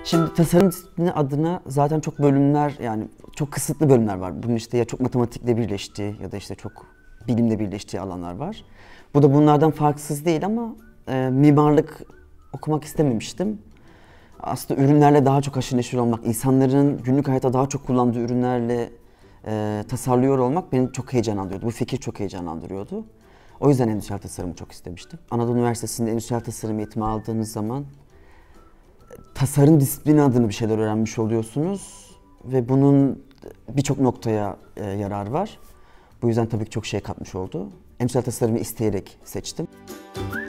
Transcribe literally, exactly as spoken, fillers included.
Şimdi tasarım disiplini adına zaten çok bölümler, yani çok kısıtlı bölümler var. Bunun işte ya çok matematikle birleştiği ya da işte çok bilimle birleştiği alanlar var. Bu da bunlardan farksız değil ama e, mimarlık okumak istememiştim. Aslında ürünlerle daha çok haşır neşir olmak, insanların günlük hayatta daha çok kullandığı ürünlerle e, tasarlıyor olmak beni çok heyecanlandırıyordu. Bu fikir çok heyecanlandırıyordu. O yüzden endüstriyel tasarımı çok istemiştim. Anadolu Üniversitesi'nde endüstriyel tasarım eğitimi aldığınız zaman tasarım disiplini adına bir şeyler öğrenmiş oluyorsunuz ve bunun birçok noktaya e, yarar var. Bu yüzden tabii ki çok şey katmış oldu. Endüstriyel tasarımı isteyerek seçtim.